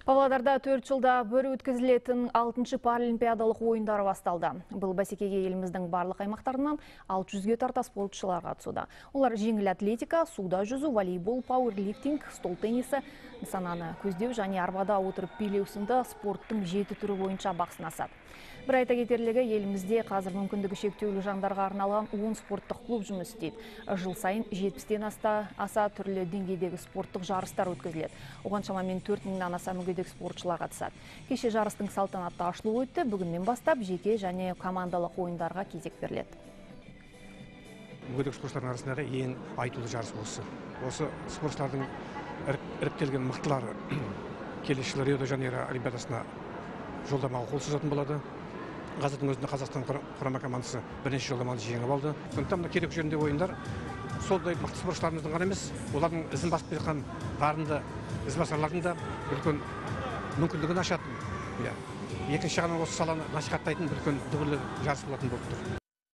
Павлодарда 4 жылда бір өткізілетін 6-шы паралимпиадалық ойындары басталды. Бұл бәсекеге еліміздің барлық аймақтарынан 600-ге тарта спортшылар қатысуда. Олар жеңіл атлетика, суда жүзу, волейбол, пауэрлифтинг, стол теннисі, нысананы көздеу және арбада отырып билеу сынды спорттың 7 түрі бойынша бақ сынасады. Бір айта кетерлігі, елімізде қазір мүмкіндігі шектеулі жандарға арналған 10 спорттық клуб жұмыс істейді. Жыл сайын 70-тен аса түрлі деңгейдегі спорттық жарыстар өткізіледі. Оған шамамен 4000-нан аса мүгедек спортшылар қатысады. Кеше жарыстың салтанатты ашылуы өтті. Бүгіннен бастап жеке және командалық ойындарға кезек беріледі. Мүгедек спортшылардың арасындағы ең айтулы жарыс осы. Осы спортшылардың іріктелген мықтылары келесі жылы Рио-де-Жанейро олимпиадасына жолдамаға қол созатын болады. Қазірдің өзінде Қазақстан құрама командасы бірнеше жолдаманы жеңіп алды. Сондықтан мына керек жөнінде ойындар солдай мықты спортшыларымыздың ғана емес, олардың ізін басып келе жатқан дарынды ізбасарлардың да үлкен мүмкіндігін ашатын. Екінші жағынан осы саланы насихаттайтын үлкен дүбірлі жарыс болатын болып тұр.